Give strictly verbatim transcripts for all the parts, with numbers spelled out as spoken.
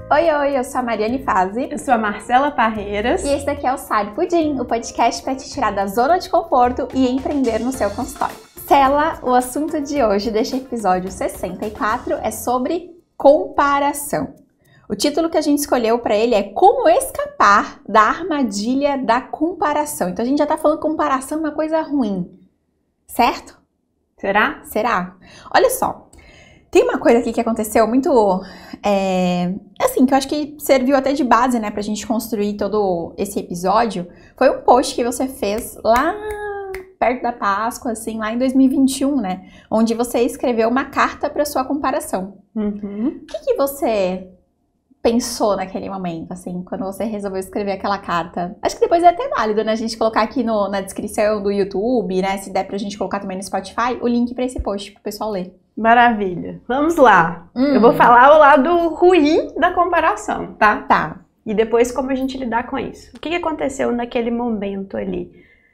Oi, oi, eu sou a Mariane Fazi. Eu sou a Marcela Parreiras. E esse daqui é o Sale Pudim, o podcast para te tirar da zona de conforto e empreender no seu consultório. Cela, o assunto de hoje deste episódio sessenta e quatro é sobre comparação. O título que a gente escolheu para ele é Como Escapar da Armadilha da Comparação. Então a gente já tá falando que comparação é uma coisa ruim, certo? Será? Será? Olha só, tem uma coisa aqui que aconteceu muito, é, assim, que eu acho que serviu até de base, né, pra gente construir todo esse episódio. Foi um post que você fez lá perto da Páscoa, assim, lá em dois mil e vinte e um, né, onde você escreveu uma carta para sua comparação. Uhum. O que que você pensou naquele momento, assim, quando você resolveu escrever aquela carta? Acho que depois é até válido, né, a gente colocar aqui no, na descrição do YouTube, né, se der pra gente colocar também no Spotify, o link pra esse post pro pessoal ler. Maravilha. Vamos lá. Hum. Eu vou falar o lado ruim da comparação, tá? Tá. E depois como a gente lidar com isso. O que que aconteceu naquele momento ali?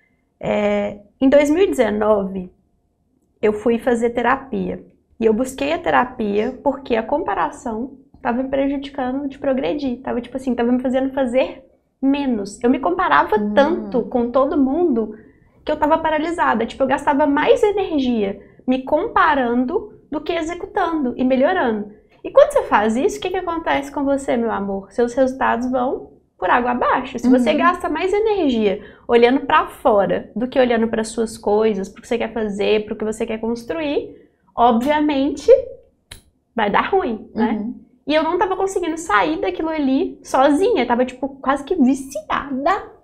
É, em dois mil e dezenove, eu fui fazer terapia. E eu busquei a terapia porque a comparação tava me prejudicando de progredir. Tava, tipo assim, tava me fazendo fazer menos. Eu me comparava hum. tanto com todo mundo que eu tava paralisada. Tipo, eu gastava mais energia me comparando do que executando e melhorando. E quando você faz isso, o que que acontece com você, meu amor? Seus resultados vão por água abaixo. Se você Uhum. gasta mais energia olhando pra fora do que olhando para suas coisas, pro que você quer fazer, pro que você quer construir, obviamente vai dar ruim, né? Uhum. E eu não tava conseguindo sair daquilo ali sozinha, tava tipo quase que viciada.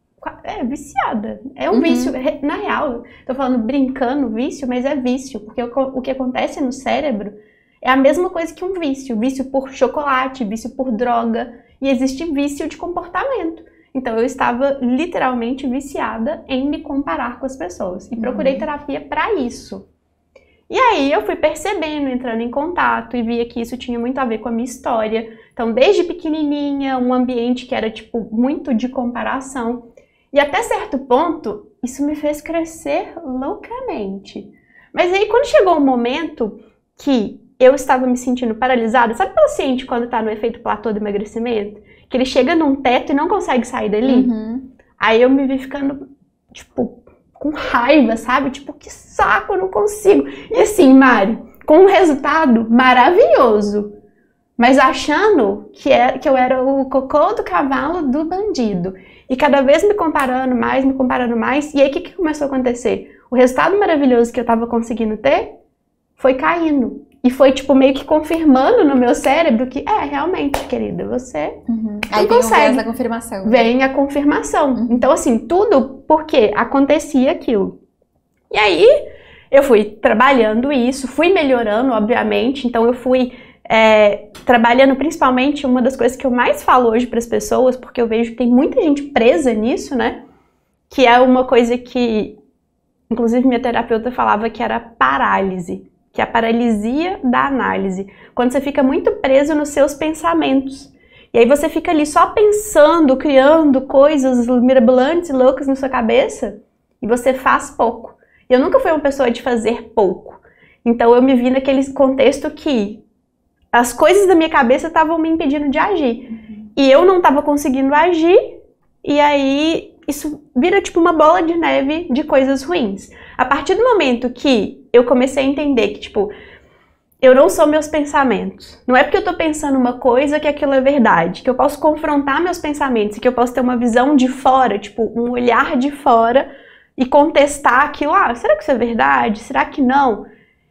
É, viciada. É um Uhum. vício. Na real, tô falando brincando vício, mas é vício. Porque o, o que acontece no cérebro é a mesma coisa que um vício. Vício por chocolate, vício por droga. E existe vício de comportamento. Então eu estava literalmente viciada em me comparar com as pessoas. E procurei Uhum. terapia pra isso. E aí eu fui percebendo, entrando em contato e via que isso tinha muito a ver com a minha história. Então desde pequenininha, um ambiente que era tipo muito de comparação. E até certo ponto, isso me fez crescer loucamente. Mas aí quando chegou um momento que eu estava me sentindo paralisada, sabe o paciente quando está no efeito platô do emagrecimento? Que ele chega num teto e não consegue sair dali? Uhum. Aí eu me vi ficando, tipo, com raiva, sabe? Tipo, que saco, eu não consigo. E assim, Mari, com um resultado maravilhoso, mas achando que, é, que eu era o cocô do cavalo do bandido. E cada vez me comparando mais, me comparando mais. E aí o que, que começou a acontecer? O resultado maravilhoso que eu tava conseguindo ter foi caindo. E foi tipo meio que confirmando no meu cérebro que é, realmente, querida, você Uhum. não Aí vem consegue. o viés da confirmação. Vem a confirmação. Uhum. Então assim, tudo porque acontecia aquilo. E aí eu fui trabalhando isso, fui melhorando, obviamente. Então eu fui É, trabalhando principalmente, uma das coisas que eu mais falo hoje para as pessoas, porque eu vejo que tem muita gente presa nisso, né? Que é uma coisa que, inclusive, minha terapeuta falava que era parálise, que é a paralisia da análise. Quando você fica muito preso nos seus pensamentos. E aí você fica ali só pensando, criando coisas mirabolantes e loucas na sua cabeça, e você faz pouco. E eu nunca fui uma pessoa de fazer pouco. Então eu me vi naquele contexto que as coisas da minha cabeça estavam me impedindo de agir. Uhum. E eu não estava conseguindo agir, e aí isso vira tipo uma bola de neve de coisas ruins. A partir do momento que eu comecei a entender que, tipo, eu não sou meus pensamentos. Não é porque eu tô pensando uma coisa que aquilo é verdade. Que eu posso confrontar meus pensamentos, que eu posso ter uma visão de fora, tipo, um olhar de fora, e contestar aquilo. Ah, será que isso é verdade? Será que não?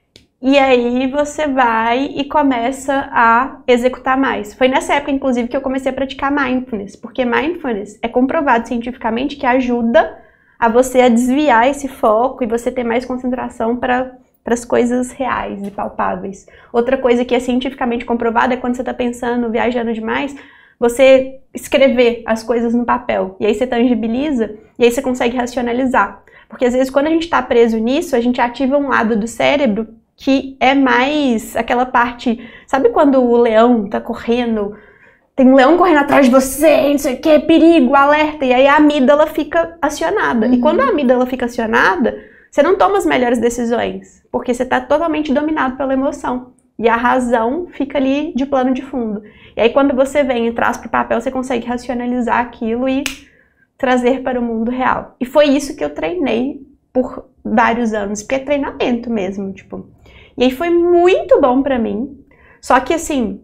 E aí você vai e começa a executar mais. Foi nessa época, inclusive, que eu comecei a praticar mindfulness, porque mindfulness é comprovado cientificamente que ajuda a você a desviar esse foco e você ter mais concentração para as coisas reais e palpáveis. Outra coisa que é cientificamente comprovada é quando você está pensando, viajando demais, você escrever as coisas no papel. E aí você tangibiliza e aí você consegue racionalizar. Porque às vezes quando a gente está preso nisso, a gente ativa um lado do cérebro que é mais aquela parte, sabe quando o leão tá correndo, tem um leão correndo atrás de você, não sei o que, perigo, alerta, e aí a amígdala fica acionada. Uhum. E quando a amígdala fica acionada, você não toma as melhores decisões, porque você tá totalmente dominado pela emoção. E a razão fica ali de plano de fundo. E aí quando você vem e traz para o papel, você consegue racionalizar aquilo e trazer para o mundo real. E foi isso que eu treinei por vários anos, porque é treinamento mesmo, tipo. E aí foi muito bom para mim. Só que assim,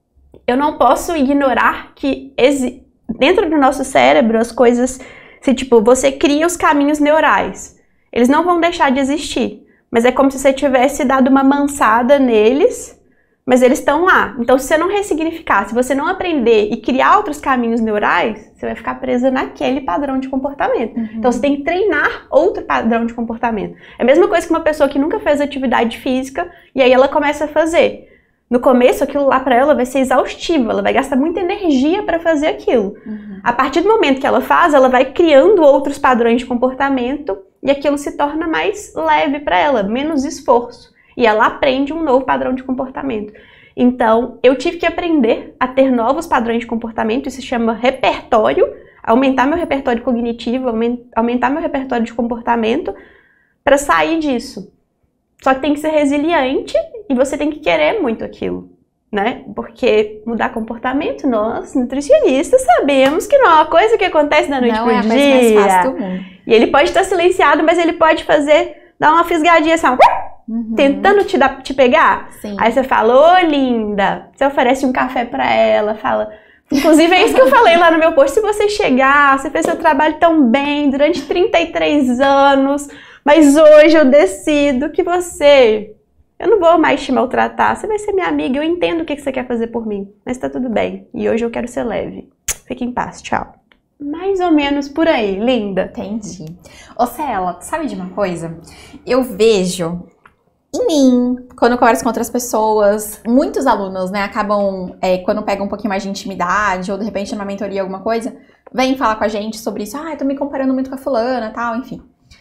eu não posso ignorar que dentro do nosso cérebro as coisas, se tipo, você cria os caminhos neurais. Eles não vão deixar de existir. Mas é como se você tivesse dado uma mansada neles, mas eles estão lá. Então, se você não ressignificar, se você não aprender e criar outros caminhos neurais, você vai ficar presa naquele padrão de comportamento. Uhum. Então, você tem que treinar outro padrão de comportamento. É a mesma coisa que uma pessoa que nunca fez atividade física e aí ela começa a fazer. No começo, aquilo lá para ela vai ser exaustivo, ela vai gastar muita energia para fazer aquilo. Uhum. A partir do momento que ela faz, ela vai criando outros padrões de comportamento e aquilo se torna mais leve para ela, menos esforço. E ela aprende um novo padrão de comportamento. Então, eu tive que aprender a ter novos padrões de comportamento, isso se chama repertório, aumentar meu repertório cognitivo, aumentar meu repertório de comportamento para sair disso. Só que tem que ser resiliente e você tem que querer muito aquilo, né? Porque mudar comportamento, nós, nutricionistas, sabemos que não é uma coisa que acontece da noite não pro é a dia. coisa mais fácil do mundo. E ele pode estar silenciado, mas ele pode fazer, dar uma fisgadinha assim, uhum. tentando te, dar, te pegar. Sim. Aí você fala, ô linda, você oferece um café pra ela, fala... Inclusive é isso que eu falei lá no meu post, se você chegar, você fez seu trabalho tão bem durante trinta e três anos, mas hoje eu decido que você... Eu não vou mais te maltratar, você vai ser minha amiga, eu entendo o que você quer fazer por mim, mas tá tudo bem. E hoje eu quero ser leve. Fique em paz, tchau. Mais ou menos por aí, linda. Entendi. Ô, Cela, sabe de uma coisa? Eu vejo em mim, quando eu converso com outras pessoas, muitos alunos, né, acabam, é, quando pegam um pouquinho mais de intimidade, ou de repente numa mentoria, alguma coisa, vêm falar com a gente sobre isso. Ah, eu tô me comparando muito com a fulana, tal, enfim.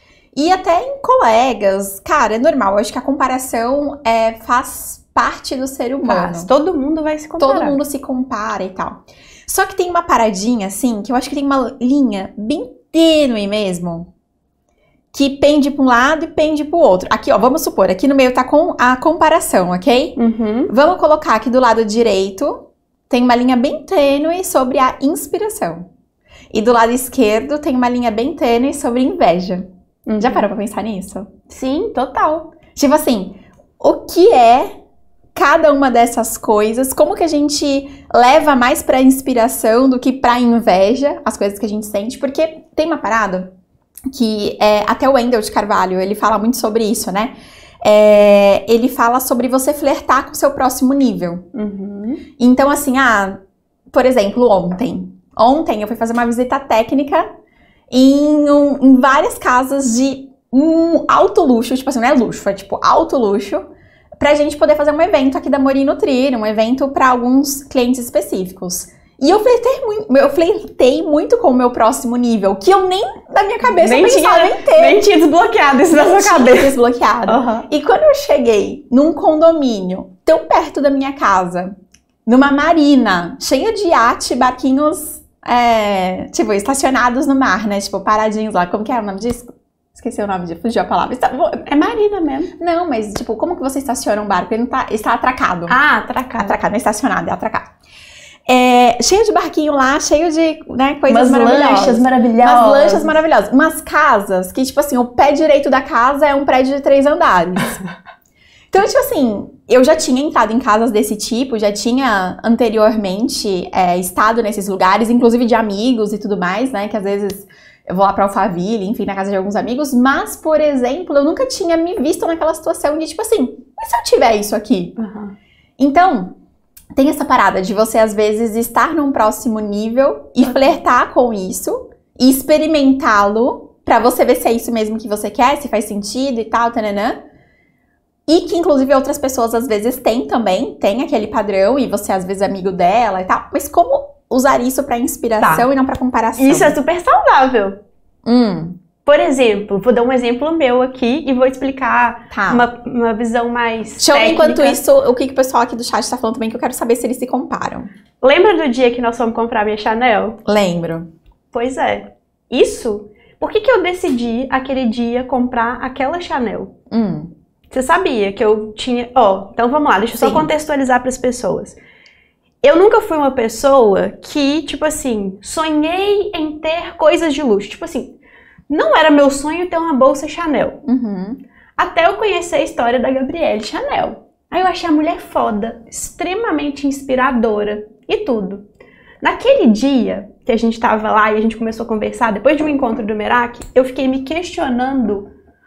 E até em colegas, cara, é normal. Eu acho que a comparação é, faz parte do ser humano. Faz. Todo mundo vai se comparar. Todo mundo se compara e tal. Só que tem uma paradinha, assim, que eu acho que tem uma linha bem tênue mesmo, que pende para um lado e pende para o outro. Aqui, ó, vamos supor, aqui no meio tá com a comparação, ok? Uhum. Vamos colocar aqui do lado direito, tem uma linha bem tênue sobre a inspiração. E do lado esquerdo tem uma linha bem tênue sobre inveja. Uhum. Já parou pra pensar nisso? Sim, total. Tipo assim, o que é cada uma dessas coisas? Como que a gente leva mais pra inspiração do que pra inveja, as coisas que a gente sente? Porque tem uma parada que é, até o Wendell de Carvalho, ele fala muito sobre isso, né? É, ele fala sobre você flertar com o seu próximo nível. Uhum. Então, assim, ah, por exemplo, ontem. Ontem eu fui fazer uma visita técnica Em, um, em várias casas de um alto luxo, tipo assim, não é luxo, foi tipo alto luxo, pra gente poder fazer um evento aqui da Morin Nutrir, um evento pra alguns clientes específicos. E eu flertei muito, eu flertei muito com o meu próximo nível, que eu nem na minha cabeça nem pensava tinha, em ter. Nem tinha desbloqueado isso na sua cabeça. desbloqueado. Uhum. E quando eu cheguei num condomínio tão perto da minha casa, numa marina, cheia de iate, barquinhos... É, tipo, estacionados no mar, né? Tipo, paradinhos lá. Como que é o nome disso? Esqueci o nome disso, fugiu a palavra. Está... É marina mesmo. Não, mas tipo, como que você estaciona um barco? Ele não tá, está atracado. Ah, atracado. Atracado, não é estacionado, é atracado. É, cheio de barquinho lá, cheio de, né, coisas umas maravilhosas. lanchas maravilhosas. Umas lanchas maravilhosas. Umas casas que, tipo assim, o pé direito da casa é um prédio de três andares. Então, tipo assim, eu já tinha entrado em casas desse tipo, já tinha anteriormente é, estado nesses lugares, inclusive de amigos e tudo mais, né? Que às vezes eu vou lá pra Alphaville, enfim, na casa de alguns amigos. Mas, por exemplo, eu nunca tinha me visto naquela situação de, tipo assim, mas se eu tiver isso aqui? Uhum. Então, tem essa parada de você, às vezes, estar num próximo nível e flertar com isso e experimentá-lo pra você ver se é isso mesmo que você quer, se faz sentido e tal, tananã. E que, inclusive, outras pessoas, às vezes, têm também, tem aquele padrão, e você, às vezes, é amigo dela e tal. Mas como usar isso pra inspiração tá. e não pra comparação? Isso é super saudável. Hum. Por exemplo, vou dar um exemplo meu aqui e vou explicar tá. uma, uma visão mais Deixa técnica. eu ver, enquanto isso, o que, que o pessoal aqui do chat tá falando também, que eu quero saber se eles se comparam. Lembra do dia que nós fomos comprar minha Chanel? Lembro. Pois é. Isso... Por que que eu decidi, aquele dia, comprar aquela Chanel? Hum. Você sabia que eu tinha... Ó, então vamos lá, deixa eu só Sim. contextualizar para as pessoas. Eu nunca fui uma pessoa que, tipo assim, sonhei em ter coisas de luxo. Tipo assim, não era meu sonho ter uma bolsa Chanel. Uhum. Até eu conhecer a história da Gabrielle Chanel. Aí eu achei a mulher foda, extremamente inspiradora e tudo. Naquele dia que a gente tava lá e a gente começou a conversar, depois de um encontro do Merak, eu fiquei me questionando,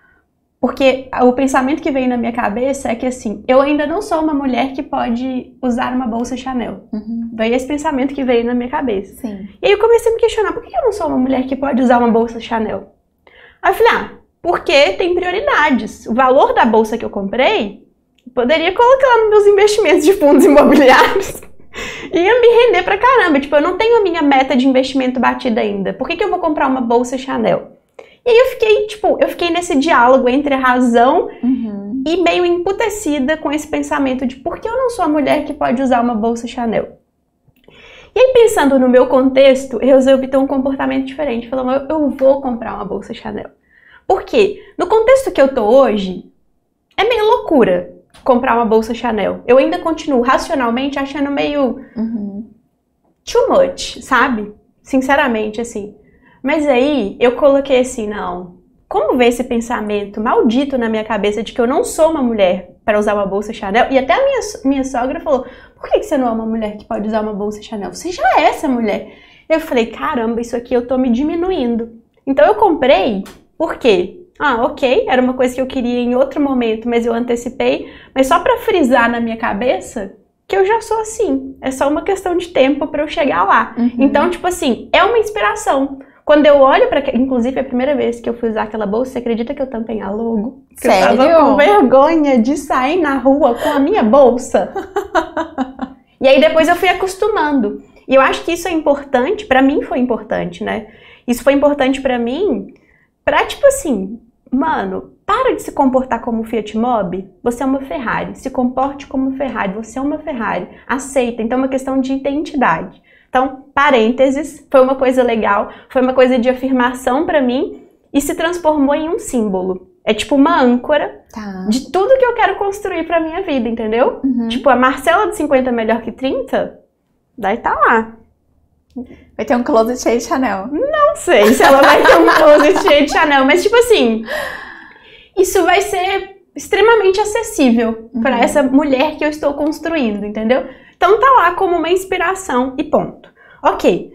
porque o pensamento que veio na minha cabeça é que assim, eu ainda não sou uma mulher que pode usar uma bolsa Chanel. Uhum. Daí esse pensamento que veio na minha cabeça. Sim. E aí eu comecei a me questionar, por que eu não sou uma mulher que pode usar uma bolsa Chanel? Aí eu falei, ah, porque tem prioridades. O valor da bolsa que eu comprei, eu poderia colocar lá nos meus investimentos de fundos imobiliários. Ia me render pra caramba. Tipo, eu não tenho a minha meta de investimento batida ainda. Por que que eu vou comprar uma bolsa Chanel? E aí eu fiquei, tipo, eu fiquei nesse diálogo entre a razão Uhum. e meio emputecida com esse pensamento de por que eu não sou a mulher que pode usar uma bolsa Chanel? E aí, pensando no meu contexto, eu resolvi ter um comportamento diferente. Falando, eu vou comprar uma bolsa Chanel. Por quê? No contexto que eu tô hoje, é meio loucura comprar uma bolsa Chanel. Eu ainda continuo racionalmente achando meio Uhum. too much, sabe? Sinceramente, assim. Mas aí, eu coloquei assim, não. Como ver esse pensamento maldito na minha cabeça de que eu não sou uma mulher para usar uma bolsa Chanel? E até a minha, minha sogra falou, por que que você não é uma mulher que pode usar uma bolsa Chanel? Você já é essa mulher. Eu falei, caramba, isso aqui eu tô me diminuindo. Então eu comprei, por quê? Ah, ok, era uma coisa que eu queria em outro momento, mas eu antecipei. Mas só pra frisar na minha cabeça que eu já sou assim. É só uma questão de tempo pra eu chegar lá. Uhum. Então, tipo assim, é uma inspiração. Quando eu olho pra... Inclusive, a primeira vez que eu fui usar aquela bolsa, você acredita que eu tampei a logo? Que Sério? eu tava com vergonha de sair na rua com a minha bolsa. E aí depois eu fui acostumando. E eu acho que isso é importante, pra mim foi importante, né? Isso foi importante pra mim, pra tipo assim, mano, para de se comportar como Fiat Mobi, você é uma Ferrari. Se comporte como Ferrari, você é uma Ferrari. Aceita, então é uma questão de identidade. Então, parênteses, foi uma coisa legal, foi uma coisa de afirmação pra mim e se transformou em um símbolo. É tipo uma âncora Tá. de tudo que eu quero construir pra minha vida, entendeu? Uhum. Tipo, a Marcela de cinquenta melhor que trinta, daí tá lá. Vai ter um closet cheio de Chanel. Não sei se ela vai ter um closet cheio de Chanel, mas tipo assim, isso vai ser extremamente acessível Uhum. pra essa mulher que eu estou construindo, entendeu? Então tá lá como uma inspiração e ponto. Ok.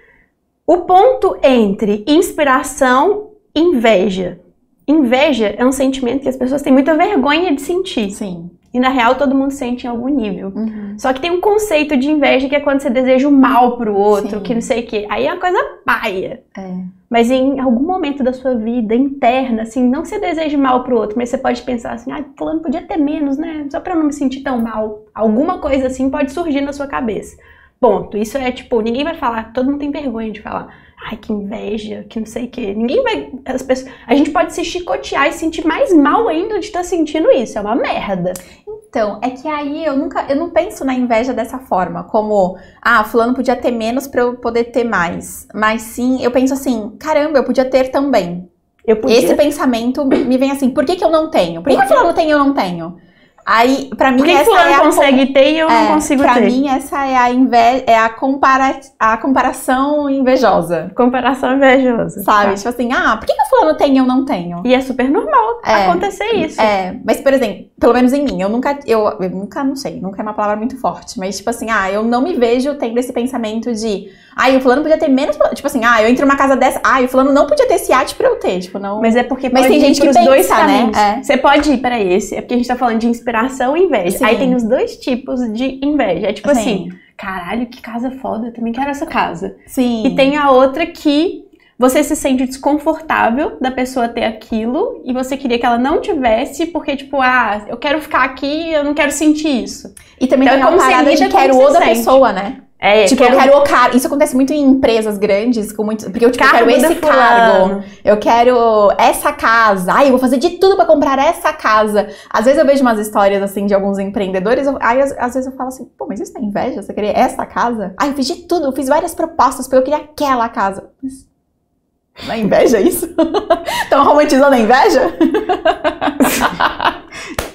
O ponto entre inspiração e inveja. Inveja é um sentimento que as pessoas têm muita vergonha de sentir. Sim. E na real todo mundo sente em algum nível. Uhum. Só que tem um conceito de inveja que é quando você deseja o mal pro outro, Sim. que não sei o quê. Aí é uma coisa paia. É. Mas em algum momento da sua vida interna, assim, não que você deseje mal pro outro, mas você pode pensar assim, ah, fulano podia ter menos, né? Só pra eu não me sentir tão mal. Alguma coisa assim pode surgir na sua cabeça. Ponto. Isso é tipo, ninguém vai falar, todo mundo tem vergonha de falar, ai, que inveja, que não sei o quê. Ninguém vai, as pessoas, a gente pode se chicotear e sentir mais mal ainda de estar sentindo isso. É uma merda. Então, é que aí eu nunca, eu não penso na inveja dessa forma, como, ah, fulano podia ter menos pra eu poder ter mais. Mas sim, eu penso assim, caramba, eu podia ter também. Eu podia. Esse pensamento me vem assim, por que que eu não tenho? Por que que fulano tem e eu não tenho? Aí, pra mim, Por que essa fulano é a consegue ter e eu é, não consigo pra ter? Pra mim, essa é a, inve... é a, compara... a comparação invejosa. Comparação invejosa. Sabe? Tá. Tipo assim, ah, por que que o fulano tem e eu não tenho? E é super normal É, acontecer isso. É, mas, por exemplo, pelo menos em mim, eu nunca, eu, eu nunca, não sei, nunca é uma palavra muito forte, mas, tipo assim, ah, eu não me vejo tendo esse pensamento de, ah, o fulano podia ter menos, tipo assim, ah, eu entro numa casa dessa, ah, o fulano não podia ter esse iate pra eu ter, tipo, não... Mas é porque Mas pode tem ir gente que pros pensa, dois né? caminhos. É. Você pode ir para esse, é porque a gente tá falando de inspiração e inveja. Sim. Aí tem os dois tipos de inveja. É tipo Sim. assim, caralho, que casa foda, eu também quero essa casa. Sim. E tem a outra que você se sente desconfortável da pessoa ter aquilo e você queria que ela não tivesse porque, tipo, ah, eu quero ficar aqui, eu não quero sentir isso. E também Então tem é uma como você parada lida de com quero o que o você da sente. pessoa, né? É, Tipo, eu quero o cargo. Isso acontece muito em empresas grandes, com muito, porque eu, tipo, eu quero Cargo esse da fulano. cargo, eu quero essa casa, ai, eu vou fazer de tudo pra comprar essa casa. Às vezes eu vejo umas histórias, assim, de alguns empreendedores, eu, aí às, às vezes eu falo assim, pô, mas isso é inveja? Você queria essa casa? Ai, eu fiz de tudo, eu fiz várias propostas porque eu queria aquela casa. Mas não é inveja isso? Estão romantizando a inveja?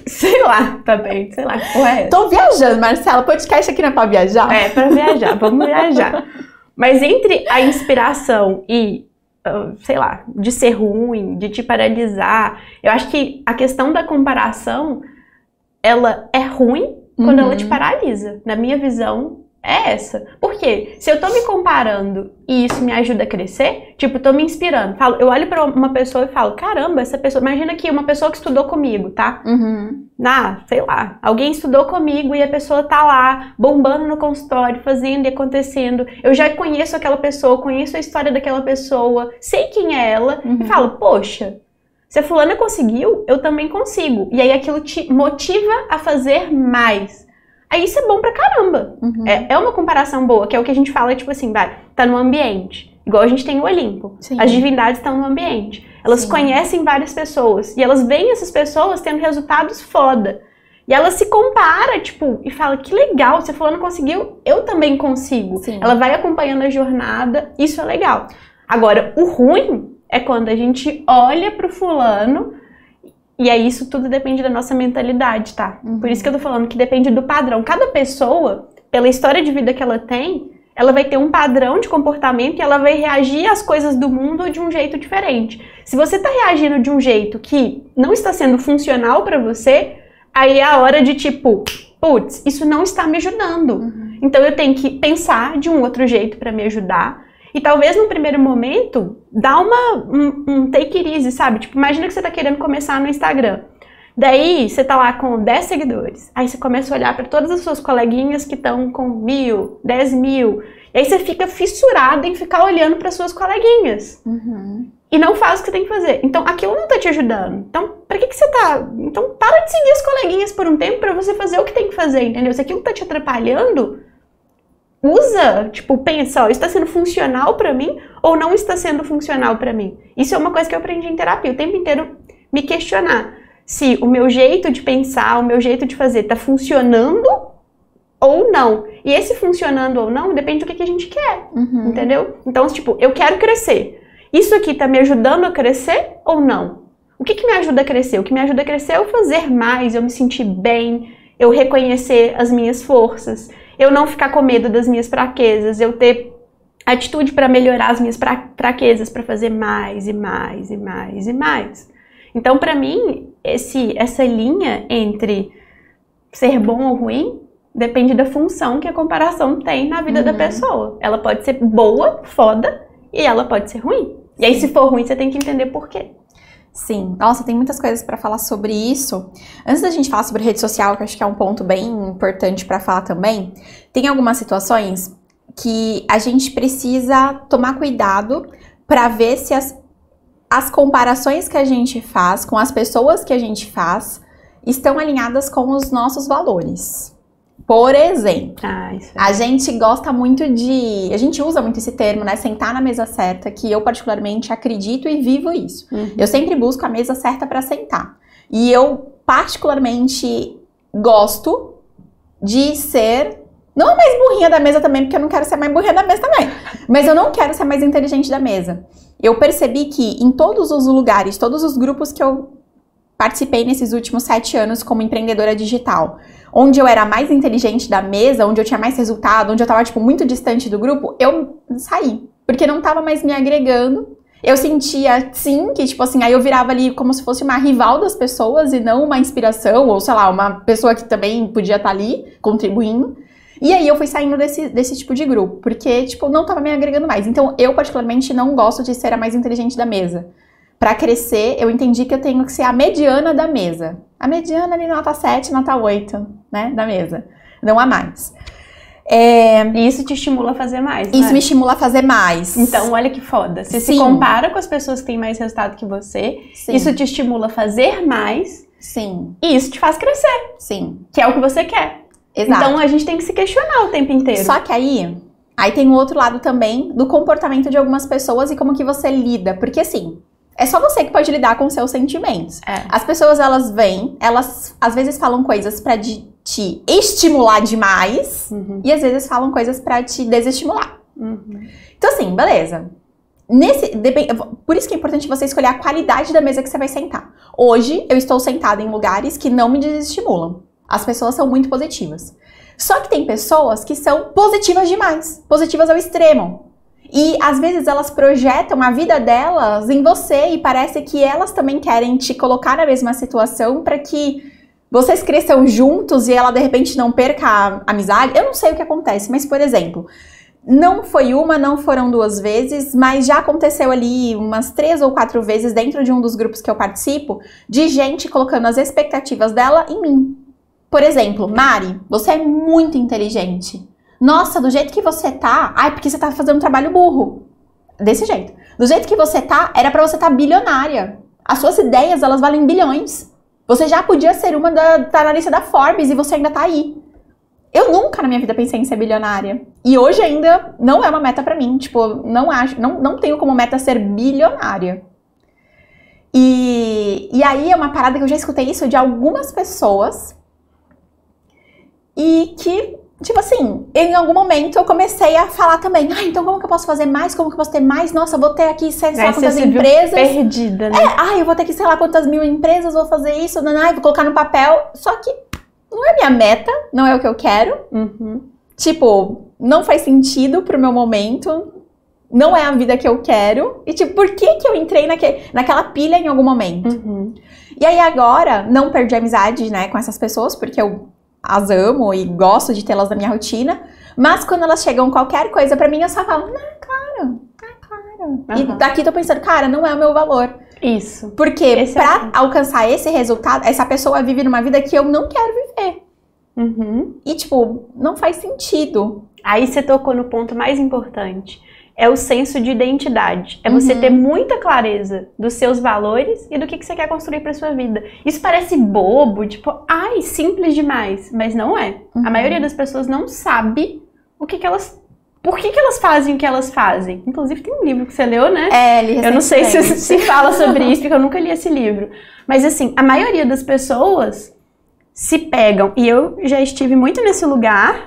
Sei lá, tá bem, sei lá, que porra é essa? Tô viajando, Marcela, podcast aqui não é pra viajar? É, pra viajar, vamos viajar. Mas entre a inspiração e, uh, sei lá, de ser ruim, de te paralisar, eu acho que a questão da comparação, ela é ruim quando uhum. ela te paralisa. Na minha visão, é essa. Por quê? Se eu tô me comparando e isso me ajuda a crescer, tipo, tô me inspirando. Falo, eu olho pra uma pessoa e falo, caramba, essa pessoa... Imagina aqui, uma pessoa que estudou comigo, tá? Uhum. Ah, sei lá. Alguém estudou comigo e a pessoa tá lá, bombando no consultório, fazendo e acontecendo. Eu já conheço aquela pessoa, conheço a história daquela pessoa, sei quem é ela, uhum. e falo, poxa, se a fulana conseguiu, eu também consigo. E aí aquilo te motiva a fazer mais. Aí isso é bom pra caramba. Uhum. É, é uma comparação boa, que é o que a gente fala, tipo assim, vai, tá no ambiente. Igual a gente tem o Olimpo. Sim. As divindades estão no ambiente. Elas Sim. conhecem várias pessoas. E elas veem essas pessoas tendo resultados foda. E ela se compara, tipo, e fala, que legal, se a fulana conseguiu, eu também consigo. Sim. Ela vai acompanhando a jornada, isso é legal. Agora, o ruim é quando a gente olha pro fulano... E aí isso tudo depende da nossa mentalidade, tá? Uhum. Por isso que eu tô falando que depende do padrão. Cada pessoa, pela história de vida que ela tem, ela vai ter um padrão de comportamento e ela vai reagir às coisas do mundo de um jeito diferente. Se você tá reagindo de um jeito que não está sendo funcional pra você, aí é a hora de tipo, putz, isso não está me ajudando. Uhum. Então eu tenho que pensar de um outro jeito pra me ajudar. E talvez no primeiro momento, dá uma, um, um take it easy, sabe? Tipo, imagina que você tá querendo começar no Instagram. Daí, você tá lá com dez seguidores. Aí você começa a olhar para todas as suas coleguinhas que estão com mil, dez mil. E aí você fica fissurado em ficar olhando para suas coleguinhas. Uhum. E não faz o que você tem que fazer. Então, aquilo não tá te ajudando. Então, pra que que você tá... Então, para de seguir as coleguinhas por um tempo pra você fazer o que tem que fazer, entendeu? Se aquilo tá te atrapalhando... Usa, tipo, pensa, ó, está sendo funcional pra mim ou não está sendo funcional pra mim? Isso é uma coisa que eu aprendi em terapia, o tempo inteiro me questionar se o meu jeito de pensar, o meu jeito de fazer tá funcionando ou não. E esse funcionando ou não depende do que, que a gente quer, uhum. entendeu? Então, tipo, eu quero crescer. Isso aqui tá me ajudando a crescer ou não? O que que me ajuda a crescer? O que me ajuda a crescer é eu fazer mais, eu me sentir bem, eu reconhecer as minhas forças, eu não ficar com medo das minhas fraquezas, eu ter atitude para melhorar as minhas fraquezas, para fazer mais e mais e mais e mais. Então, para mim, esse, essa linha entre ser bom ou ruim depende da função que a comparação tem na vida uhum. da pessoa. Ela pode ser boa, foda, e ela pode ser ruim. E aí, se for ruim, você tem que entender por quê. Sim, nossa, tem muitas coisas para falar sobre isso. Antes da gente falar sobre rede social, que eu acho que é um ponto bem importante para falar também, tem algumas situações que a gente precisa tomar cuidado para ver se as, as comparações que a gente faz com as pessoas que a gente faz estão alinhadas com os nossos valores. Por exemplo, ah, isso é. a gente gosta muito de... A gente usa muito esse termo, né? Sentar na mesa certa, que eu particularmente acredito e vivo isso. Uhum. Eu sempre busco a mesa certa para sentar. E eu particularmente gosto de ser... Não a mais burrinha da mesa também, porque eu não quero ser mais burrinha da mesa também. Mas eu não quero ser mais inteligente da mesa. Eu percebi que em todos os lugares, todos os grupos que eu participei nesses últimos sete anos como empreendedora digital, onde eu era mais inteligente da mesa, onde eu tinha mais resultado, onde eu tava, tipo, muito distante do grupo, eu saí. Porque não tava mais me agregando. Eu sentia, sim, que, tipo assim, aí eu virava ali como se fosse uma rival das pessoas e não uma inspiração, ou sei lá, uma pessoa que também podia estar ali, contribuindo. E aí eu fui saindo desse, desse tipo de grupo, porque, tipo, não tava me agregando mais. Então, eu, particularmente, não gosto de ser a mais inteligente da mesa. Pra crescer, eu entendi que eu tenho que ser a mediana da mesa. A mediana ali, nota sete, nota oito, né, da mesa. Não a mais. É... E isso te estimula a fazer mais, Isso né? me estimula a fazer mais. Então, olha que foda. Você Sim. se compara com as pessoas que têm mais resultado que você. Sim. Isso te estimula a fazer mais. Sim. E isso te faz crescer. Sim. Que é o que você quer. Exato. Então, a gente tem que se questionar o tempo inteiro. Só que aí, aí tem o outro lado também do comportamento de algumas pessoas e como que você lida. Porque assim, é só você que pode lidar com seus sentimentos. É. As pessoas, elas vêm, elas às vezes falam coisas pra de, te estimular demais, uhum. e às vezes falam coisas pra te desestimular. Uhum. Então assim, beleza. nesse, por isso que é importante você escolher a qualidade da mesa que você vai sentar. Hoje, eu estou sentada em lugares que não me desestimulam. As pessoas são muito positivas. Só que tem pessoas que são positivas demais, positivas ao extremo. E às vezes elas projetam a vida delas em você e parece que elas também querem te colocar na mesma situação para que vocês cresçam juntos e ela de repente não perca a amizade. Eu não sei o que acontece, mas por exemplo, não foi uma, não foram duas vezes, mas já aconteceu ali umas três ou quatro vezes dentro de um dos grupos que eu participo, de gente colocando as expectativas dela em mim. Por exemplo, Mari, você é muito inteligente. Nossa, do jeito que você tá... Ai, porque você tá fazendo um trabalho burro. Desse jeito. Do jeito que você tá, era pra você estar tá bilionária. As suas ideias, elas valem bilhões. Você já podia ser uma da, tá na lista da Forbes e você ainda tá aí. Eu nunca na minha vida pensei em ser bilionária. E hoje ainda não é uma meta pra mim. Tipo, não acho, não, não tenho como meta ser bilionária. E, e aí é uma parada que eu já escutei isso de algumas pessoas. E que... Tipo assim, em algum momento eu comecei a falar também, ah, então como que eu posso fazer mais? Como que eu posso ter mais? Nossa, eu vou ter aqui, sei lá, quantas empresas. Perdida, né? É, ah, eu vou ter aqui, sei lá, quantas mil empresas, vou fazer isso, não, não, vou colocar no papel. Só que não é minha meta, não é o que eu quero. Uhum. Tipo, não faz sentido pro meu momento, não é a vida que eu quero. E tipo, por que que eu entrei naque, naquela pilha em algum momento? Uhum. E aí agora, não perdi a amizade, né, com essas pessoas, porque eu as amo e gosto de tê-las na minha rotina, mas quando elas chegam qualquer coisa pra mim, eu só falo, não, claro, ah, claro. Uhum. E daqui tô pensando, cara, não é o meu valor. Isso. Porque esse pra é... alcançar esse resultado, essa pessoa vive numa vida que eu não quero viver. Uhum. E, tipo, não faz sentido. Aí você tocou no ponto mais importante. É o senso de identidade. É você uhum. ter muita clareza dos seus valores e do que, que você quer construir para sua vida. Isso parece bobo, tipo, ai, simples demais. Mas não é. Uhum. A maioria das pessoas não sabe o que, que elas... Por que, que elas fazem o que elas fazem. Inclusive tem um livro que você leu, né? É, li Eu não sei se, se fala sobre isso, porque eu nunca li esse livro. Mas assim, a maioria das pessoas se pegam. E eu já estive muito nesse lugar...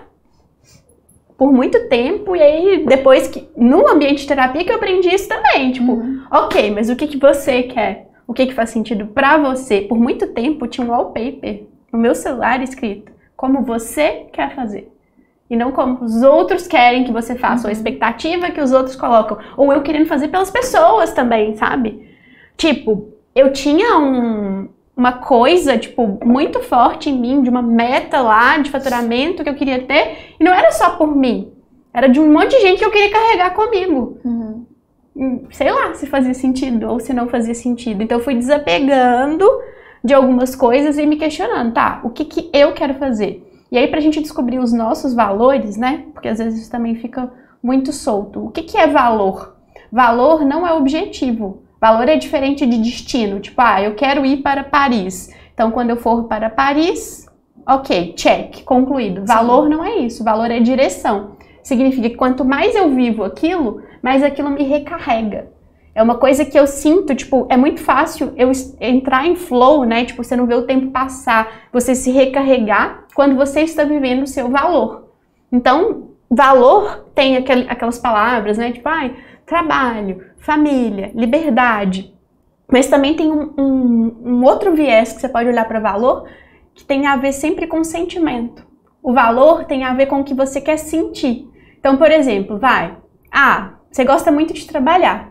por muito tempo, e aí depois que no ambiente de terapia que eu aprendi isso também, tipo, uhum. ok, mas o que que você quer? O que que faz sentido pra você? Por muito tempo tinha um wallpaper no meu celular escrito, como você quer fazer. E não como os outros querem que você faça, uhum. ou a expectativa que os outros colocam, ou eu querendo fazer pelas pessoas também, sabe? Tipo, eu tinha um... uma coisa, tipo, muito forte em mim, de uma meta lá, de faturamento que eu queria ter, e não era só por mim, era de um monte de gente que eu queria carregar comigo. Uhum. Sei lá se fazia sentido ou se não fazia sentido. Então eu fui desapegando de algumas coisas e me questionando, tá, o que que eu quero fazer? E aí pra gente descobrir os nossos valores, né, porque às vezes isso também fica muito solto. O que que é valor? Valor não é objetivo. Valor é diferente de destino, tipo, ah, eu quero ir para Paris. Então, quando eu for para Paris, ok, check, concluído. Valor Sim. não é isso, valor é direção. Significa que quanto mais eu vivo aquilo, mais aquilo me recarrega. É uma coisa que eu sinto, tipo, é muito fácil eu entrar em flow, né? Tipo, você não vê o tempo passar, você se recarregar quando você está vivendo o seu valor. Então, valor tem aquel, aquelas palavras, né? Tipo, ai, trabalho, família, liberdade. Mas também tem um, um, um outro viés que você pode olhar para valor que tem a ver sempre com sentimento. O valor tem a ver com o que você quer sentir. Então, por exemplo, vai, ah, você gosta muito de trabalhar.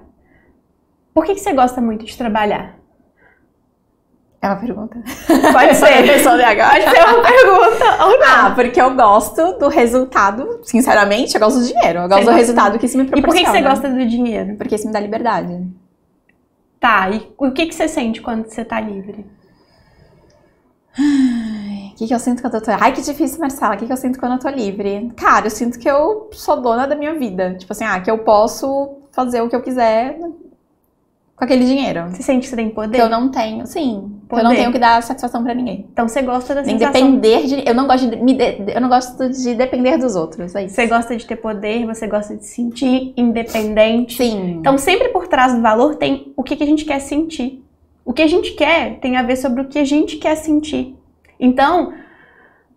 Por que, que você gosta muito de trabalhar? É uma pergunta. Pode ser. Pode ser uma pergunta ou não. Ah, porque eu gosto do resultado, sinceramente, eu gosto do dinheiro. Eu gosto você do resultado do... que isso me proporciona. E por que, que você gosta do dinheiro? Porque isso me dá liberdade. Tá, e o que, que você sente quando você tá livre? O que, que eu sinto quando eu tô... Ai, que difícil, Marcela. O que, que eu sinto quando eu tô livre? Cara, eu sinto que eu sou dona da minha vida. Tipo assim, ah, que eu posso fazer o que eu quiser com aquele dinheiro. Você sente que você tem poder? Que eu não tenho, sim. Poder. Que eu não tenho que dar satisfação pra ninguém. Então você gosta da Nem sensação... depender de... Eu não gosto de, me de... eu não gosto de depender dos outros, é isso. Você gosta de ter poder, você gosta de se sentir independente. Sim. Então sempre por trás do valor tem o que, que a gente quer sentir. O que a gente quer tem a ver sobre o que a gente quer sentir. Então,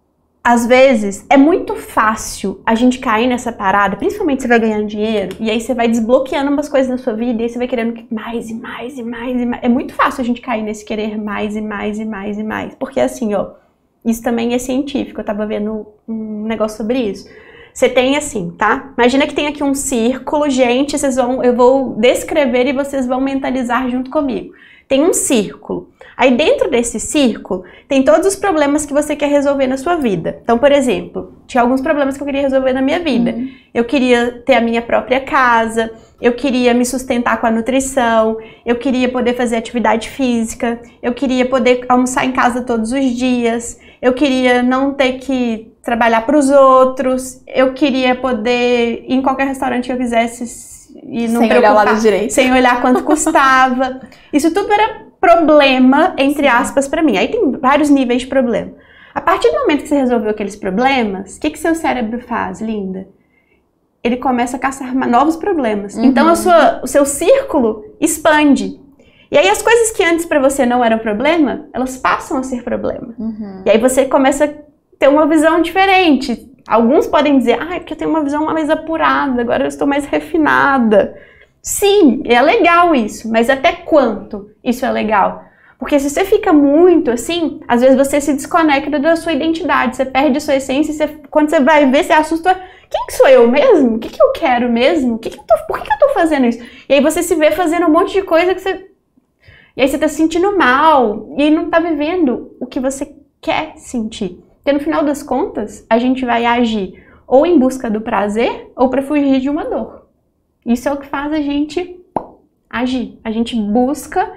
às vezes, é muito fácil a gente cair nessa parada, principalmente você vai ganhando dinheiro, e aí você vai desbloqueando umas coisas na sua vida, e aí você vai querendo mais e mais e mais e mais. É muito fácil a gente cair nesse querer mais e mais e mais e mais. Porque assim, ó, isso também é científico, eu tava vendo um negócio sobre isso. Você tem assim, tá? Imagina que tem aqui um círculo, gente, vocês vão, eu vou descrever e vocês vão mentalizar junto comigo. Tem um círculo. Aí dentro desse círculo tem todos os problemas que você quer resolver na sua vida. Então, por exemplo, tinha alguns problemas que eu queria resolver na minha vida. Uhum. Eu queria ter a minha própria casa, eu queria me sustentar com a nutrição, eu queria poder fazer atividade física, eu queria poder almoçar em casa todos os dias, eu queria não ter que trabalhar para os outros, eu queria poder ir em qualquer restaurante que eu quisesse e não sem olhar o lado direito, sem olhar quanto custava. Isso tudo era problema, entre aspas, para mim. Aí tem vários níveis de problema. A partir do momento que você resolveu aqueles problemas, o que que seu cérebro faz, linda? Ele começa a caçar novos problemas. Uhum. Então a sua, o seu círculo expande. E aí as coisas que antes para você não eram problema, elas passam a ser problema. Uhum. E aí você começa a ter uma visão diferente. Alguns podem dizer, ah, é porque eu tenho uma visão mais apurada, agora eu estou mais refinada. Sim, é legal isso, mas até quanto isso é legal? Porque se você fica muito assim, às vezes você se desconecta da sua identidade, você perde a sua essência, e você, quando você vai ver, você assusta, quem que sou eu mesmo? O que que eu quero mesmo? Que que eu tô, por que que eu tô fazendo isso? E aí você se vê fazendo um monte de coisa que você... E aí você tá se sentindo mal, e aí não tá vivendo o que você quer sentir. Porque no final das contas, a gente vai agir ou em busca do prazer, ou para fugir de uma dor. Isso é o que faz a gente agir. A gente busca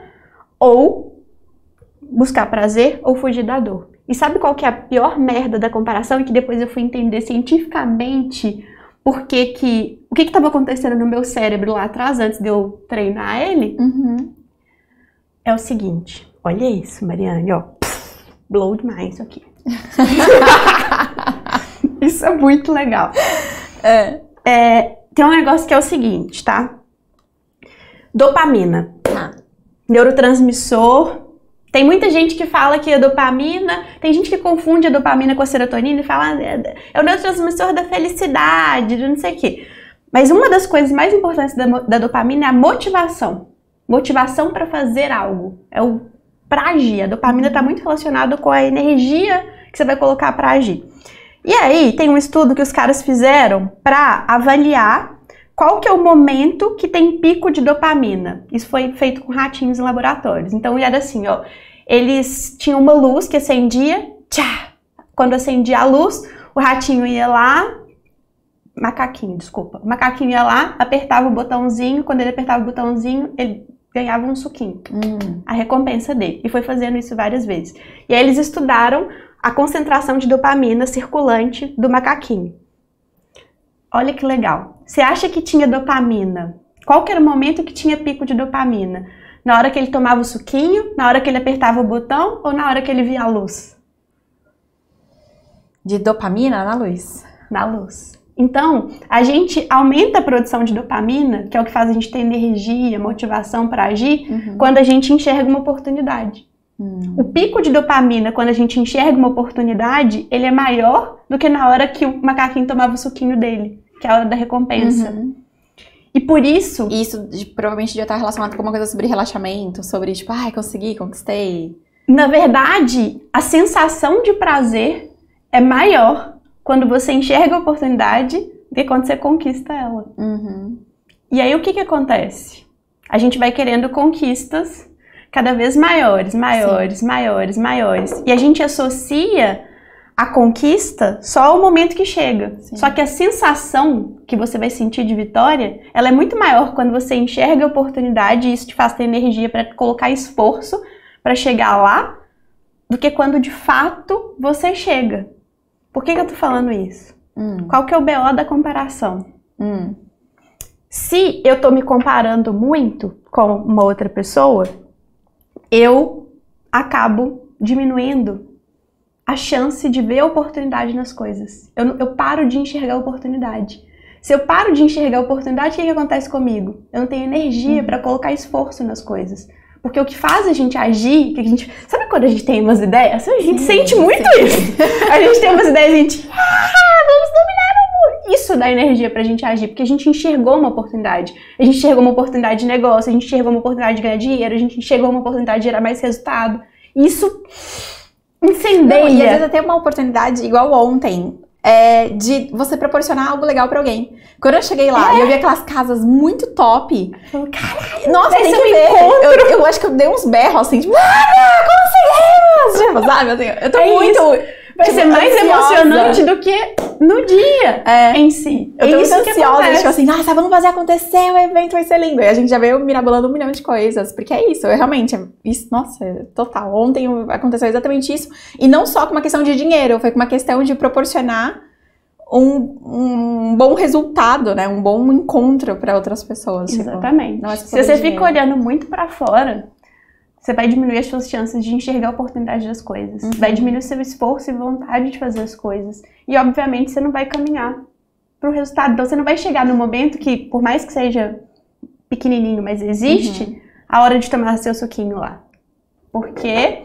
ou buscar prazer ou fugir da dor. E sabe qual que é a pior merda da comparação? E que depois eu fui entender cientificamente por que que... O que que estava acontecendo no meu cérebro lá atrás, antes de eu treinar ele? Uhum. É o seguinte. Olha isso, Mariane, ó. Blow demais isso aqui. Isso é muito legal. É... é Tem um negócio que é o seguinte, tá? Dopamina. Ah. Neurotransmissor. Tem muita gente que fala que a dopamina... Tem gente que confunde a dopamina com a serotonina e fala ah, é o neurotransmissor da felicidade, de não sei o quê. Mas uma das coisas mais importantes da, da dopamina é a motivação. Motivação para fazer algo. É o pra agir. A dopamina está muito relacionada com a energia que você vai colocar para agir. E aí, tem um estudo que os caras fizeram para avaliar qual que é o momento que tem pico de dopamina. Isso foi feito com ratinhos em laboratórios. Então, era assim, ó. Eles tinham uma luz que acendia, tchá! Quando acendia a luz, o ratinho ia lá, macaquinho, desculpa. O macaquinho ia lá, apertava o botãozinho, quando ele apertava o botãozinho, ele ganhava um suquinho. Hum. A recompensa dele. E foi fazendo isso várias vezes. E aí eles estudaram a concentração de dopamina circulante do macaquinho. Olha que legal. Você acha que tinha dopamina? Qual que era o momento que tinha pico de dopamina? Na hora que ele tomava o suquinho? Na hora que ele apertava o botão? Ou na hora que ele via a luz? De dopamina na luz. Na luz. Então, a gente aumenta a produção de dopamina, que é o que faz a gente ter energia, motivação para agir, uhum. quando a gente enxerga uma oportunidade. Hum. O pico de dopamina, quando a gente enxerga uma oportunidade, ele é maior do que na hora que o macaquinho tomava o suquinho dele, que é a hora da recompensa. Uhum. E por isso... E isso de, provavelmente devia estar relacionado com uma coisa sobre relaxamento, sobre tipo, ai, consegui, conquistei. Na verdade, a sensação de prazer é maior quando você enxerga a oportunidade do que quando você conquista ela. Uhum. E aí o que que acontece? A gente vai querendo conquistas cada vez maiores, maiores, Sim. maiores, maiores. E a gente associa a conquista só ao momento que chega. Sim. Só que a sensação que você vai sentir de vitória, ela é muito maior quando você enxerga a oportunidade e isso te faz ter energia para colocar esforço para chegar lá, do que quando de fato você chega. Por que que eu tô falando isso? Hum. Qual que é o B O da comparação? Hum. Se eu tô me comparando muito com uma outra pessoa, eu acabo diminuindo a chance de ver a oportunidade nas coisas. Eu, eu paro de enxergar a oportunidade. Se eu paro de enxergar a oportunidade, o que que acontece comigo? Eu não tenho energia uhum. para colocar esforço nas coisas. Porque o que faz a gente agir, que a gente... Sabe quando a gente tem umas ideias? A gente Sim, sente muito sim. isso. A gente tem umas ideias e a gente... Ah, vamos dominar o mundo. Isso dá energia pra gente agir, porque a gente enxergou uma oportunidade. A gente enxergou uma oportunidade de negócio, a gente enxergou uma oportunidade de ganhar dinheiro, a gente enxergou uma oportunidade de gerar mais resultado. Isso incendeia. Não, e às vezes até uma oportunidade, igual ontem, é, de você proporcionar algo legal pra alguém. Quando eu cheguei lá É. e eu vi aquelas casas muito top, Eu, caralho, nossa, tem esse que é o ver. encontro. Eu, eu acho que eu dei uns berros assim, tipo, ah, conseguimos! Tipo, sabe, assim, eu tô É muito... Vai tipo, ser mais ansiosa. emocionante do que no dia É. em si. Eu tô Isso muito que ansiosa, acontece. tipo assim, nossa, vamos fazer acontecer, o evento vai ser lindo. E a gente já veio mirabolando um milhão de coisas, porque é isso, eu realmente, isso, nossa, é total. Ontem aconteceu exatamente isso, e não só com uma questão de dinheiro, foi com uma questão de proporcionar um, um bom resultado, né, um bom encontro para outras pessoas. Exatamente. Tipo, não é Se sobre você dinheiro. fica olhando muito pra fora, você vai diminuir as suas chances de enxergar a oportunidade das coisas. Uhum. Vai diminuir o seu esforço e vontade de fazer as coisas. E, obviamente, você não vai caminhar pro resultado. Então, você não vai chegar no momento que, por mais que seja pequenininho, mas existe, Uhum. a hora de tomar seu suquinho lá. Porque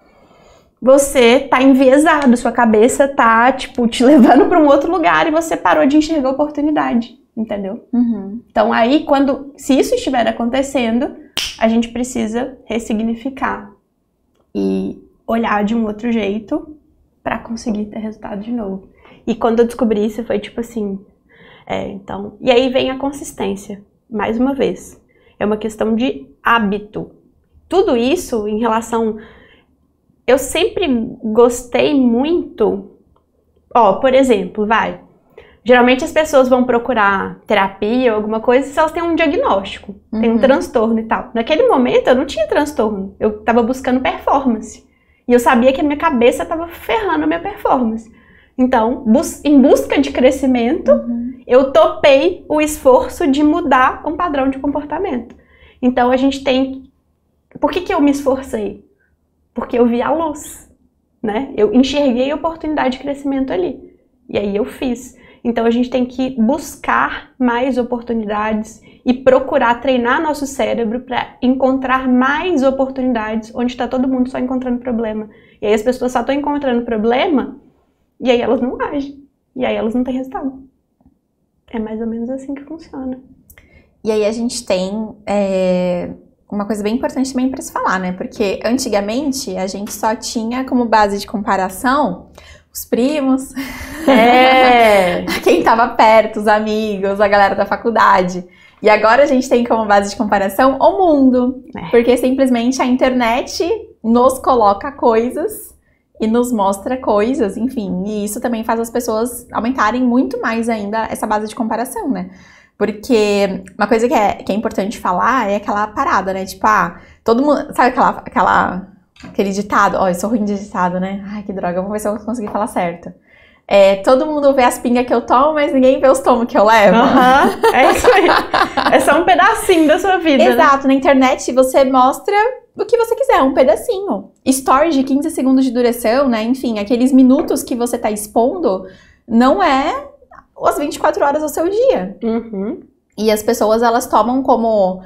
você tá enviesado, sua cabeça tá, tipo, te levando pra um outro lugar e você parou de enxergar a oportunidade, entendeu? Uhum. Então, aí, quando, se isso estiver acontecendo, a gente precisa ressignificar e olhar de um outro jeito para conseguir ter resultado de novo. E quando eu descobri isso, foi tipo assim, é, então... E aí vem a consistência, mais uma vez. É uma questão de hábito. Tudo isso em relação... Eu sempre gostei muito... Ó, por exemplo, vai... Geralmente as pessoas vão procurar terapia ou alguma coisa se elas têm um diagnóstico, uhum. tem um transtorno e tal. Naquele momento eu não tinha transtorno, eu tava buscando performance. E eu sabia que a minha cabeça tava ferrando a minha performance. Então, bus- em busca de crescimento, uhum. eu topei o esforço de mudar um padrão de comportamento. Então a gente tem... Por que que eu me esforcei? Porque eu vi a luz, né? Eu enxerguei a oportunidade de crescimento ali. E aí eu fiz. Então, a gente tem que buscar mais oportunidades e procurar treinar nosso cérebro para encontrar mais oportunidades onde está todo mundo só encontrando problema. E aí as pessoas só estão encontrando problema e aí elas não agem. E aí elas não têm resultado. É mais ou menos assim que funciona. E aí a gente tem é, uma coisa bem importante também para se falar, né? Porque antigamente a gente só tinha como base de comparação... Os primos, é. quem tava perto, os amigos, a galera da faculdade. E agora a gente tem como base de comparação o mundo. É. Porque simplesmente a internet nos coloca coisas e nos mostra coisas, enfim. E isso também faz as pessoas aumentarem muito mais ainda essa base de comparação, né? Porque uma coisa que é, que é importante falar é aquela parada, né? Tipo, ah, todo mundo... Sabe aquela... aquela Aquele ditado, ó, oh, eu sou ruim de ditado, né? Ai, que droga, vamos ver se eu conseguir falar certo. É, todo mundo vê as pingas que eu tomo, mas ninguém vê os tomos que eu levo. Aham, uhum, é isso aí. É só um pedacinho da sua vida, Exato, né? Na internet você mostra o que você quiser, um pedacinho. Stories de quinze segundos de duração, né? Enfim, aqueles minutos que você tá expondo, não é as vinte e quatro horas do seu dia. Uhum. E as pessoas, elas tomam como...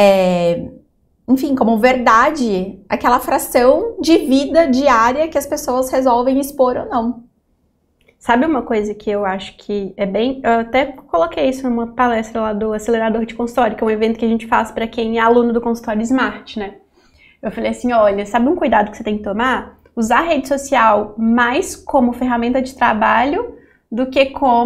É, enfim, como verdade, aquela fração de vida diária que as pessoas resolvem expor ou não. Sabe uma coisa que eu acho que é bem... Eu até coloquei isso numa palestra lá do Acelerador de Consultório, que é um evento que a gente faz para quem é aluno do Consultório Smart, né? Eu falei assim, olha, sabe um cuidado que você tem que tomar? Usar a rede social mais como ferramenta de trabalho do que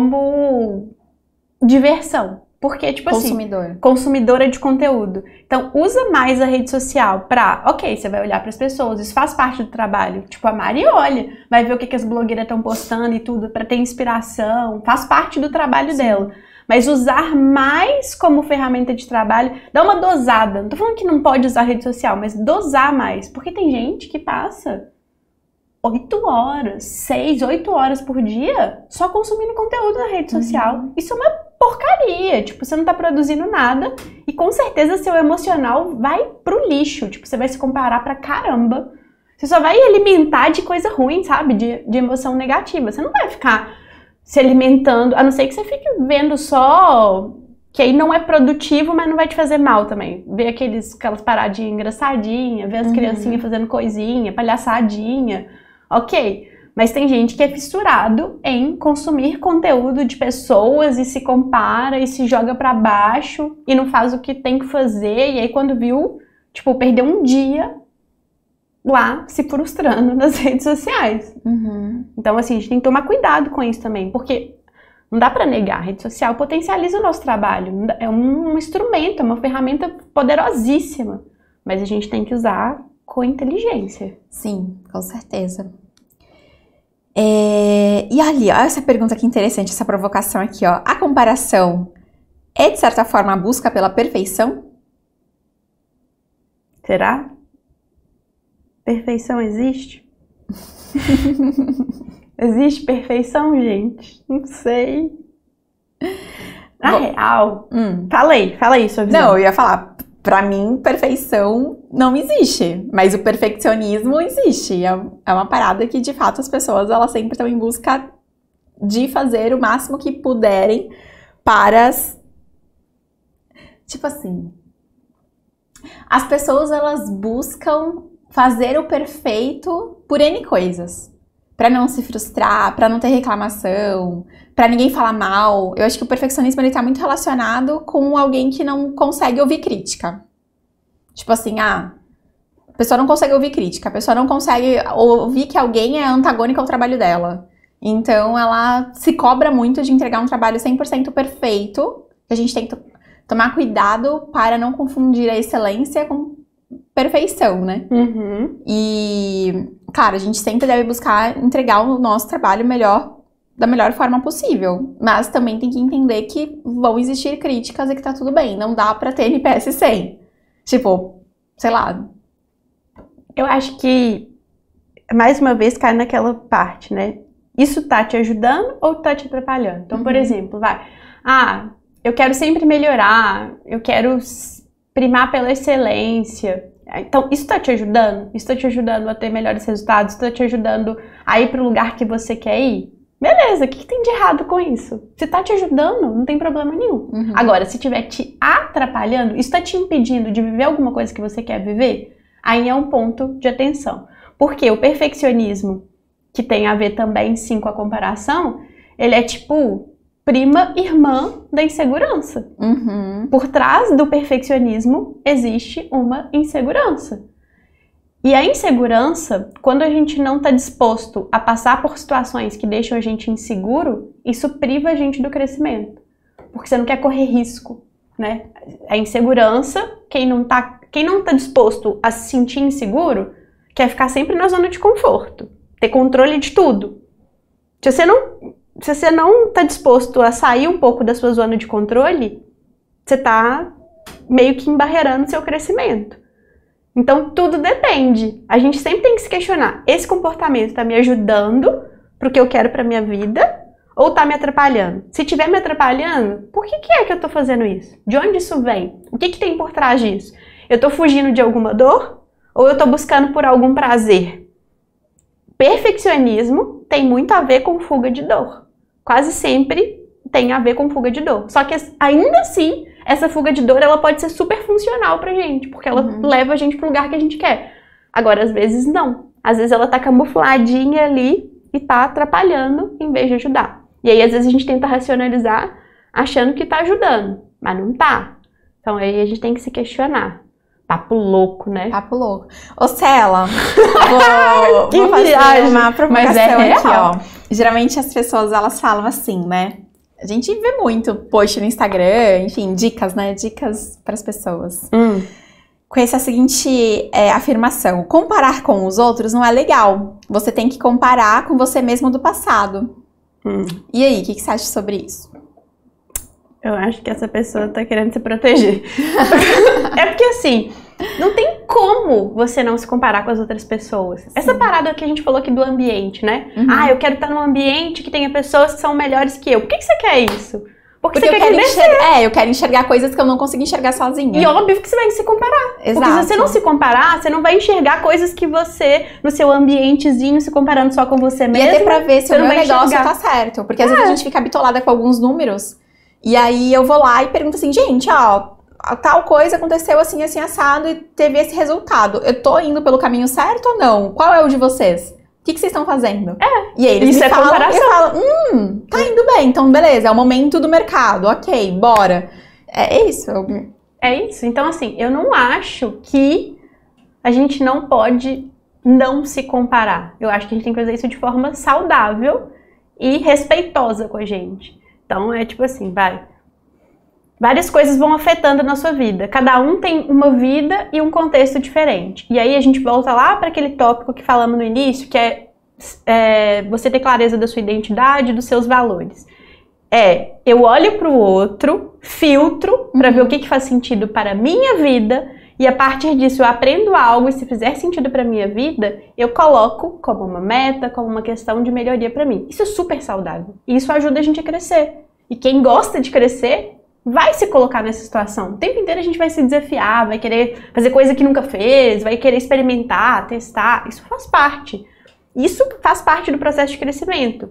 como diversão. Porque, tipo Consumidor. assim, consumidora de conteúdo. Então, usa mais a rede social pra... Ok, você vai olhar pras pessoas, isso faz parte do trabalho. Tipo, a Mari olha, vai ver o que, que as blogueiras estão postando e tudo, pra ter inspiração. Faz parte do trabalho Sim. dela. Mas usar mais como ferramenta de trabalho, dá uma dosada. Não tô falando que não pode usar a rede social, mas dosar mais. Porque tem gente que passa oito horas, seis, oito horas por dia só consumindo conteúdo na rede social. Uhum. Isso é uma porcaria, tipo, você não tá produzindo nada e com certeza seu emocional vai pro lixo, tipo, você vai se comparar pra caramba. Você só vai alimentar de coisa ruim, sabe? De, de emoção negativa. Você não vai ficar se alimentando, a não ser que você fique vendo só que aí não é produtivo, mas não vai te fazer mal também. Ver aqueles, aquelas paradinhas engraçadinhas, ver as uhum. criancinhas fazendo coisinha, palhaçadinha, ok. Mas tem gente que é fissurado em consumir conteúdo de pessoas e se compara e se joga pra baixo e não faz o que tem que fazer. E aí quando viu, tipo, perdeu um dia lá se frustrando nas redes sociais. Uhum. Então, assim, a gente tem que tomar cuidado com isso também, porque não dá pra negar, a rede social potencializa o nosso trabalho, é um instrumento, é uma ferramenta poderosíssima, mas a gente tem que usar com inteligência. Sim, com certeza. É... E ali, olha essa pergunta que interessante, essa provocação aqui, ó. A comparação é, de certa forma, a busca pela perfeição? Será? Perfeição existe? Existe perfeição, gente? Não sei. Na Bom, real... Hum. Fala aí, fala aí sua visão. Não, eu ia falar, pra mim, perfeição não existe. Mas o perfeccionismo existe. É, é uma parada que, de fato, as pessoas, elas sempre estão em busca de fazer o máximo que puderem para... As... Tipo assim... As pessoas, elas buscam fazer o perfeito por N coisas. Pra não se frustrar, pra não ter reclamação, pra ninguém falar mal. Eu acho que o perfeccionismo, ele tá muito relacionado com alguém que não consegue ouvir crítica. Tipo assim, ah, a pessoa não consegue ouvir crítica, a pessoa não consegue ouvir que alguém é antagônico ao trabalho dela. Então, ela se cobra muito de entregar um trabalho cem por cento perfeito. A gente tem que tomar cuidado para não confundir a excelência com perfeição, né? Uhum. E, claro, a gente sempre deve buscar entregar o nosso trabalho melhor, da melhor forma possível. Mas também tem que entender que vão existir críticas e que tá tudo bem. Não dá pra ter N P S cem. Tipo, sei lá. Eu acho que, mais uma vez, cai naquela parte, né? Isso tá te ajudando ou tá te atrapalhando? Então, uhum. por exemplo, vai... Ah, eu quero sempre melhorar, eu quero primar pela excelência. Então, isso tá te ajudando? Isso tá te ajudando a ter melhores resultados? Isso tá te ajudando a ir pro lugar que você quer ir? Beleza, o que, que tem de errado com isso? Se tá te ajudando, não tem problema nenhum. Uhum. Agora, se estiver te atrapalhando, isso tá te impedindo de viver alguma coisa que você quer viver, aí é um ponto de atenção. Porque o perfeccionismo, que tem a ver também, sim, com a comparação, ele é tipo... prima irmã da insegurança. Uhum. Por trás do perfeccionismo existe uma insegurança. E a insegurança, quando a gente não está disposto a passar por situações que deixam a gente inseguro, isso priva a gente do crescimento. Porque você não quer correr risco, né? A insegurança, quem não está quem não tá disposto a se sentir inseguro, quer ficar sempre na zona de conforto, ter controle de tudo. Se você não... Se você não está disposto a sair um pouco da sua zona de controle, você está meio que embarreirando o seu crescimento. Então, tudo depende. A gente sempre tem que se questionar. Esse comportamento está me ajudando para o que eu quero para minha vida ou está me atrapalhando? Se estiver me atrapalhando, por que, que é que eu estou fazendo isso? De onde isso vem? O que, que tem por trás disso? Eu estou fugindo de alguma dor ou eu estou buscando por algum prazer? Perfeccionismo tem muito a ver com fuga de dor. Quase sempre tem a ver com fuga de dor. Só que ainda assim, essa fuga de dor ela pode ser super funcional pra gente, porque ela uhum. leva a gente pro lugar que a gente quer. Agora, às vezes não. Às vezes ela tá camufladinha ali e tá atrapalhando em vez de ajudar. E aí, às vezes, a gente tenta racionalizar achando que tá ajudando, mas não tá. Então aí a gente tem que se questionar. Papo louco, né? Papo louco. Ô, Cela, vou, que vou fazer viagem. uma provocação Mas é aqui, real. ó. Geralmente as pessoas, elas falam assim, né? A gente vê muito post no Instagram, enfim, dicas, né? Dicas para as pessoas. Hum. Com essa seguinte é, afirmação. Comparar com os outros não é legal. Você tem que comparar com você mesmo do passado. Hum. E aí, o que, que você acha sobre isso? Eu acho que essa pessoa tá querendo se proteger. É porque assim, não tem como você não se comparar com as outras pessoas. Sim. Essa parada que a gente falou aqui do ambiente, né? Uhum. Ah, eu quero estar num ambiente que tenha pessoas que são melhores que eu. Por que, que você quer isso? Porque, Porque você eu quer quero crescer. enxergar, é, eu quero enxergar coisas que eu não consigo enxergar sozinha. E óbvio que você vai se comparar. Exato. Porque se você não se comparar, você não vai enxergar coisas que você, no seu ambientezinho, se comparando só com você mesmo. E até pra ver se o meu negócio enxergar. tá certo. Porque às é. vezes a gente fica bitolada com alguns números E aí eu vou lá e pergunto assim, gente, ó, tal coisa aconteceu assim, assim, assado e teve esse resultado. Eu tô indo pelo caminho certo ou não? Qual é o de vocês? O que, que vocês estão fazendo? É. E aí eles Isso me é falam, comparação. eu falo, hum, tá indo bem, então beleza, é o momento do mercado, ok, bora. É, é isso. Eu... É isso. Então, assim, eu não acho que a gente não pode não se comparar. Eu acho que a gente tem que fazer isso de forma saudável e respeitosa com a gente. Então, é tipo assim, vai. Várias coisas vão afetando na sua vida. Cada um tem uma vida e um contexto diferente. E aí a gente volta lá para aquele tópico que falamos no início, que é, é você ter clareza da sua identidade, dos seus valores. É, eu olho para o outro, filtro para Uhum. ver o que, que faz sentido para a minha vida, e a partir disso eu aprendo algo, e se fizer sentido para a minha vida, eu coloco como uma meta, como uma questão de melhoria para mim. Isso é super saudável. E isso ajuda a gente a crescer. E quem gosta de crescer vai se colocar nessa situação. O tempo inteiro a gente vai se desafiar, vai querer fazer coisa que nunca fez, vai querer experimentar, testar. Isso faz parte. Isso faz parte do processo de crescimento.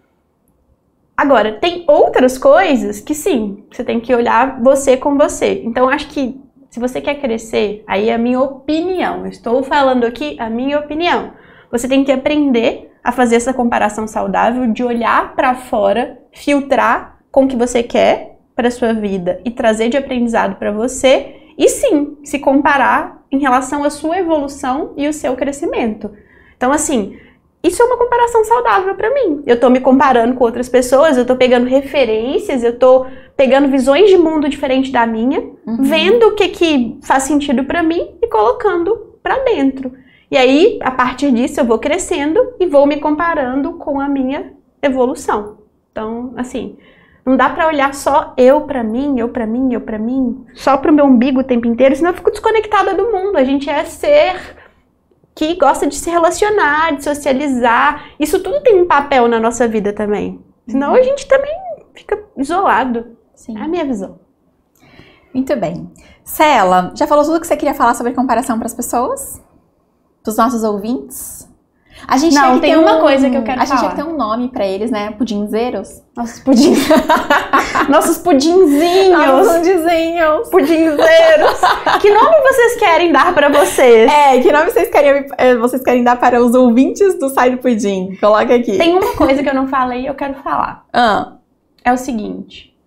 Agora, tem outras coisas que sim, você tem que olhar você com você. Então, acho que se você quer crescer, aí é a minha opinião. Eu estou falando aqui a minha opinião. Você tem que aprender a fazer essa comparação saudável, de olhar para fora, filtrar com o que você quer para sua vida e trazer de aprendizado para você, e sim, se comparar em relação à sua evolução e o seu crescimento. Então, assim, isso é uma comparação saudável para mim. Eu tô me comparando com outras pessoas, eu tô pegando referências, eu tô pegando visões de mundo diferente da minha, Uhum. vendo o que que faz sentido para mim e colocando para dentro. E aí, a partir disso, eu vou crescendo e vou me comparando com a minha evolução. Então, assim, não dá pra olhar só eu pra mim, eu pra mim, eu pra mim, só pro meu umbigo o tempo inteiro, senão eu fico desconectada do mundo. A gente é ser que gosta de se relacionar, de socializar. Isso tudo tem um papel na nossa vida também. Senão a gente também fica isolado. Sim. É a minha visão. Muito bem. Cela, já falou tudo que você queria falar sobre comparação para as pessoas? Dos nossos ouvintes? A gente Não, tinha que tem ter uma um, coisa que eu quero A gente falar. tinha que ter um nome para eles, né? Pudinzeiros. Nossos pudins. Nossos pudinzinhos. Nossos pudinzinhos. Pudinzeiros. Que nome vocês querem dar pra vocês? É, que nome vocês querem, é, vocês querem dar para os ouvintes do Sai do Pudim? Coloca aqui. Tem uma coisa que eu não falei e eu quero falar. Ah. É o seguinte.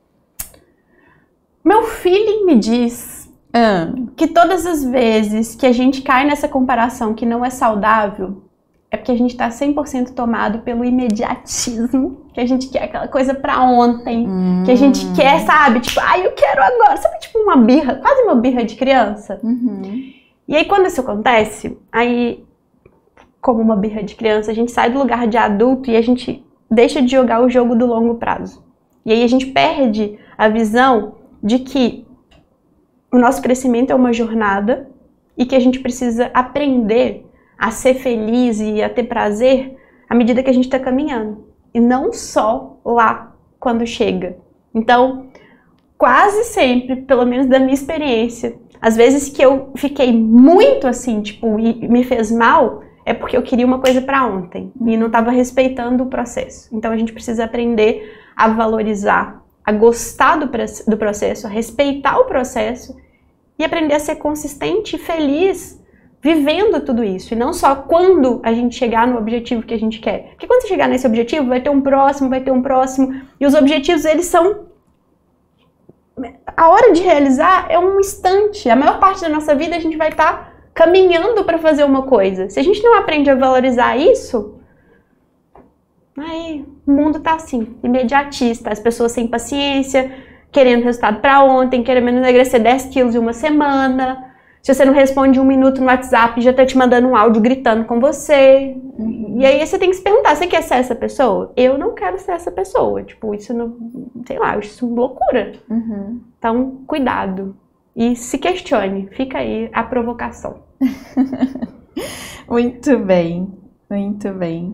Meu feeling me diz Ah. que todas as vezes que a gente cai nessa comparação que não é saudável, é porque a gente tá cem por cento tomado pelo imediatismo, que a gente quer aquela coisa pra ontem, Hum. que a gente quer, sabe? Tipo, ai, eu quero agora. Sabe, tipo uma birra, quase uma birra de criança? Uhum. E aí, quando isso acontece, aí, como uma birra de criança, a gente sai do lugar de adulto e a gente deixa de jogar o jogo do longo prazo. E aí a gente perde a visão de que o nosso crescimento é uma jornada e que a gente precisa aprender a ser feliz e a ter prazer à medida que a gente está caminhando. E não só lá quando chega. Então, quase sempre, pelo menos da minha experiência, às vezes que eu fiquei muito assim, tipo, e me fez mal, é porque eu queria uma coisa para ontem e não estava respeitando o processo. Então a gente precisa aprender a valorizar, a gostar do, do processo, a respeitar o processo e aprender a ser consistente e feliz vivendo tudo isso. E não só quando a gente chegar no objetivo que a gente quer. Porque quando você chegar nesse objetivo, vai ter um próximo, vai ter um próximo. E os objetivos, eles são... A hora de realizar é um instante. A maior parte da nossa vida a gente vai estar caminhando para fazer uma coisa. Se a gente não aprende a valorizar isso, aí o mundo tá assim, imediatista. As pessoas sem paciência, querendo resultado para ontem, querendo emagrecer dez quilos em uma semana. Se você não responde um minuto no WhatsApp, já tá te mandando um áudio gritando com você. Uhum. E aí você tem que se perguntar, você quer ser essa pessoa? Eu não quero ser essa pessoa. Tipo, isso não... Sei lá, isso é loucura. Uhum. Então, cuidado. E se questione. Fica aí a provocação. Muito bem. Muito bem.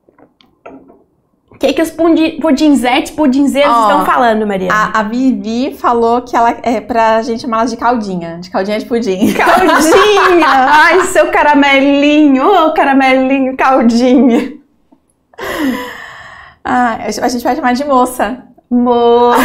O que, que os pudinzetes, pudinzeiros oh, estão falando, Mariana? A, a Vivi falou que ela é pra gente chamar ela de caldinha, de caldinha de pudim. Caldinha! Ai, seu caramelinho, ô oh, caramelinho, caldinha. Ah, a gente vai chamar de moça. Moça!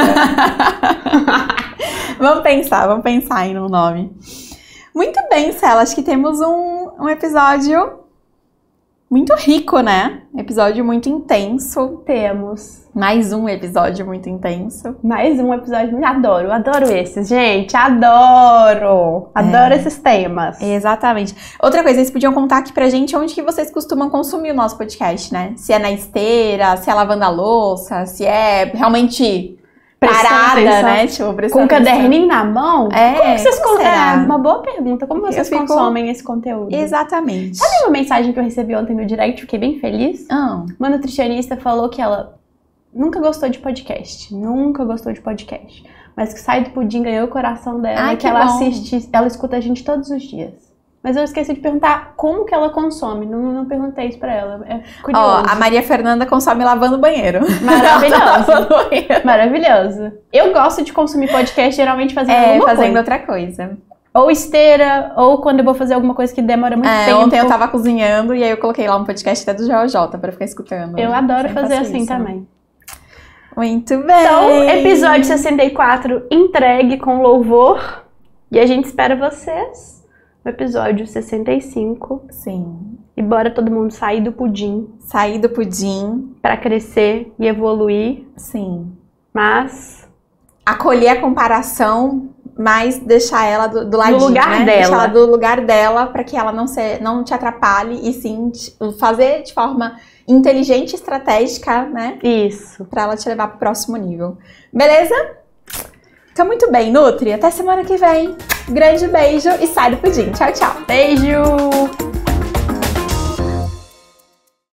Vamos pensar, vamos pensar aí no nome. Muito bem, Cela, acho que temos um, um episódio muito rico, né? Episódio muito intenso. Temos. Mais um episódio muito intenso. Mais um episódio. Adoro, adoro esses, gente. Adoro. Adoro É. esses temas. Exatamente. Outra coisa, vocês podiam contar aqui pra gente onde que vocês costumam consumir o nosso podcast, né? Se é na esteira, se é lavando a louça, se é realmente Prestando parada, atenção. né? Tipo, Com prestando um atenção. caderninho na mão? É, como que vocês como con- será? É uma boa pergunta. Como vocês Eu fico- consomem esse conteúdo? Exatamente. Sabe uma mensagem que eu recebi ontem no direct? Fiquei bem feliz. Ah, Uma nutricionista falou que ela nunca gostou de podcast. Nunca gostou de podcast. Mas que Sai do Pudim ganhou o coração dela. Ai, e que, que ela bom. assiste, ela escuta a gente todos os dias. Mas eu esqueci de perguntar como que ela consome. Não, não perguntei isso pra ela. É curioso. ó, a Maria Fernanda consome lavando o banheiro. Maravilhoso. Lavando o banheiro. Maravilhoso. Eu gosto de consumir podcast geralmente fazendo É, alguma fazendo coisa. outra coisa. Ou esteira, ou quando eu vou fazer alguma coisa que demora muito É, tempo. ontem eu tava cozinhando e aí eu coloquei lá um podcast até do J J pra ficar escutando. Eu adoro Sempre fazer faço assim isso. também. Muito bem. Então, episódio sessenta e quatro entregue com louvor. E a gente espera vocês no episódio sessenta e cinco. Sim. E bora todo mundo sair do pudim Sair do pudim. pra crescer e evoluir. Sim. Mas Acolher a comparação, mas deixar ela do, do ladinho, lugar né? dela. Deixar ela do lugar dela pra que ela não, se, não te atrapalhe e sim te- fazer de forma inteligente e estratégica, né? isso. Pra ela te levar pro próximo nível. Beleza? Então, muito bem, Nutri. Até semana que vem. Grande beijo e sai do pudim. Tchau, tchau. Beijo!